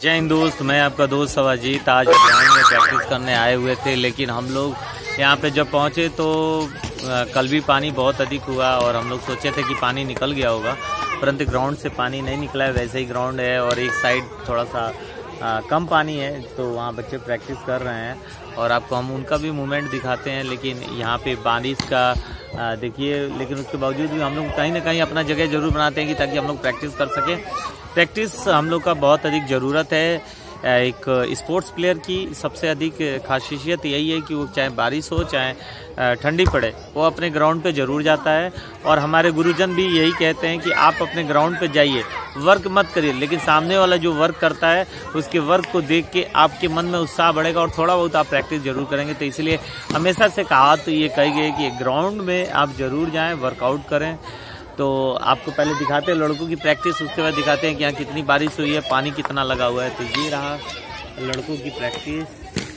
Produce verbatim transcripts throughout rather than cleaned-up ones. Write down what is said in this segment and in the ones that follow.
जय हिंद दोस्त, मैं आपका दोस्त सवाजीत। आज ग्राउंड में प्रैक्टिस करने आए हुए थे, लेकिन हम लोग यहाँ पे जब पहुँचे तो कल भी पानी बहुत अधिक हुआ और हम लोग सोचे थे कि पानी निकल गया होगा, परंतु ग्राउंड से पानी नहीं निकला है। वैसे ही ग्राउंड है और एक साइड थोड़ा सा आ, कम पानी है, तो वहाँ बच्चे प्रैक्टिस कर रहे हैं और आपको हम उनका भी मूवमेंट दिखाते हैं। लेकिन यहाँ पे बारिश का देखिए, लेकिन उसके बावजूद भी हम लोग कहीं ना कहीं अपना जगह जरूर बनाते हैं कि ताकि हम लोग प्रैक्टिस कर सकें। प्रैक्टिस हम लोग का बहुत अधिक ज़रूरत है। एक स्पोर्ट्स प्लेयर की सबसे अधिक खासियत यही है कि वो चाहे बारिश हो चाहे ठंडी पड़े, वो अपने ग्राउंड पे ज़रूर जाता है। और हमारे गुरुजन भी यही कहते हैं कि आप अपने ग्राउंड पे जाइए, वर्क मत करिए, लेकिन सामने वाला जो वर्क करता है उसके वर्क को देख के आपके मन में उत्साह बढ़ेगा और थोड़ा बहुत आप प्रैक्टिस जरूर करेंगे। तो इसलिए हमेशा से कहा तो ये कही गई कि ग्राउंड में आप ज़रूर जाएँ, वर्कआउट करें। तो आपको पहले दिखाते हैं लड़कों की प्रैक्टिस, उसके बाद दिखाते हैं कि यहाँ कितनी बारिश हुई है, पानी कितना लगा हुआ है। तो ये रहा लड़कों की प्रैक्टिस।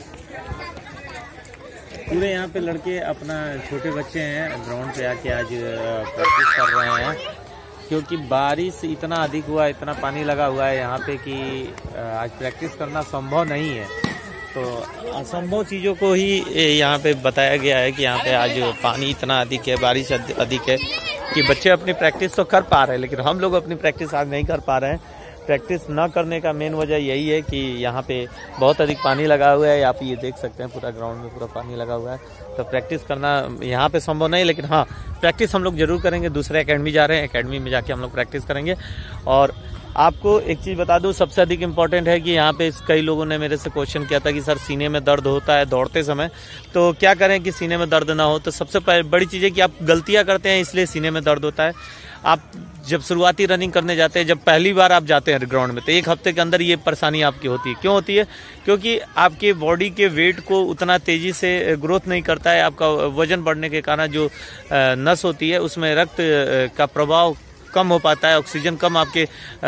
पूरे यहाँ पे लड़के अपना छोटे बच्चे हैं ग्राउंड पे आके आज प्रैक्टिस कर रहे हैं, क्योंकि बारिश इतना अधिक हुआ, इतना पानी लगा हुआ है यहाँ पे कि आज प्रैक्टिस करना संभव नहीं है। तो असंभव चीज़ों को ही यहाँ पे बताया गया है कि यहाँ पे आज पानी इतना अधिक है, बारिश अधिक है कि बच्चे अपनी प्रैक्टिस तो कर पा रहे हैं, लेकिन हम लोग अपनी प्रैक्टिस आज नहीं कर पा रहे हैं। प्रैक्टिस न करने का मेन वजह यही है कि यहाँ पे बहुत अधिक पानी लगा हुआ है। आप ये देख सकते हैं पूरा ग्राउंड में पूरा पानी लगा हुआ है, तो प्रैक्टिस करना यहाँ पे संभव नहीं। लेकिन हाँ, प्रैक्टिस हम लोग जरूर करेंगे। दूसरे एकेडमी जा रहे हैं, एकेडमी में जाके हम लोग प्रैक्टिस करेंगे। और आपको एक चीज़ बता दूं, सबसे अधिक इम्पोर्टेंट है कि यहाँ पे कई लोगों ने मेरे से क्वेश्चन किया था कि सर सीने में दर्द होता है दौड़ते समय, तो क्या करें कि सीने में दर्द ना हो। तो सबसे बड़ी चीज़ है कि आप गलतियाँ करते हैं, इसलिए सीने में दर्द होता है। आप जब शुरुआती रनिंग करने जाते हैं, जब पहली बार आप जाते हैं ग्राउंड में, तो एक हफ्ते के अंदर ये परेशानी आपकी होती है। क्यों होती है? क्योंकि आपके बॉडी के वेट को उतना तेज़ी से ग्रोथ नहीं करता है। आपका वजन बढ़ने के कारण जो नस होती है उसमें रक्त का प्रभाव कम हो पाता है, ऑक्सीजन कम आपके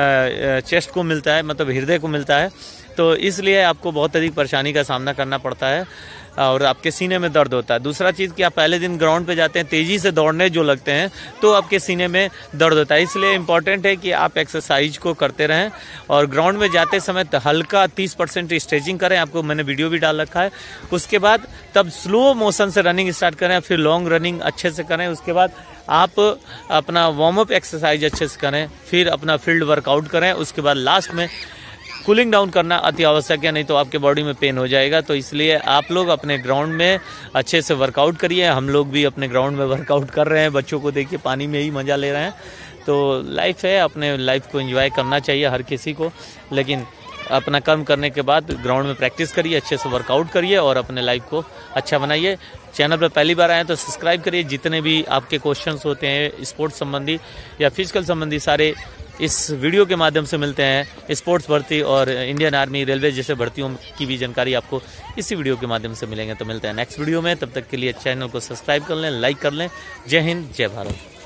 चेस्ट को मिलता है, मतलब हृदय को मिलता है। तो इसलिए आपको बहुत अधिक परेशानी का सामना करना पड़ता है और आपके सीने में दर्द होता है। दूसरा चीज़ कि आप पहले दिन ग्राउंड पे जाते हैं, तेज़ी से दौड़ने जो लगते हैं, तो आपके सीने में दर्द होता है। इसलिए इम्पॉर्टेंट है कि आप एक्सरसाइज को करते रहें और ग्राउंड में जाते समय हल्का तीस परसेंट स्ट्रेचिंग करें। आपको मैंने वीडियो भी डाल रखा है। उसके बाद तब स्लो मोशन से रनिंग स्टार्ट करें, फिर लॉन्ग रनिंग अच्छे से करें। उसके बाद आप अपना वार्म अप एक्सरसाइज अच्छे से करें, फिर अपना फील्ड वर्कआउट करें। उसके बाद लास्ट में कूलिंग डाउन करना अति आवश्यक है, नहीं तो आपके बॉडी में पेन हो जाएगा। तो इसलिए आप लोग अपने ग्राउंड में अच्छे से वर्कआउट करिए। हम लोग भी अपने ग्राउंड में वर्कआउट कर रहे हैं, बच्चों को देखिए पानी में ही मज़ा ले रहे हैं। तो लाइफ है, अपने लाइफ को एंजॉय करना चाहिए हर किसी को, लेकिन अपना कर्म करने के बाद ग्राउंड में प्रैक्टिस करिए, अच्छे से वर्कआउट करिए और अपने लाइफ को अच्छा बनाइए। चैनल पर पहली बार आए तो सब्सक्राइब करिए। जितने भी आपके क्वेश्चंस होते हैं स्पोर्ट्स संबंधी या फिजिकल संबंधी, सारे इस वीडियो के माध्यम से मिलते हैं। स्पोर्ट्स भर्ती और इंडियन आर्मी, रेलवे जैसे भर्तियों की भी जानकारी आपको इसी वीडियो के माध्यम से मिलेंगे। तो मिलते हैं नेक्स्ट वीडियो में, तब तक के लिए चैनल को सब्सक्राइब कर लें, लाइक कर लें। जय हिंद, जय भारत।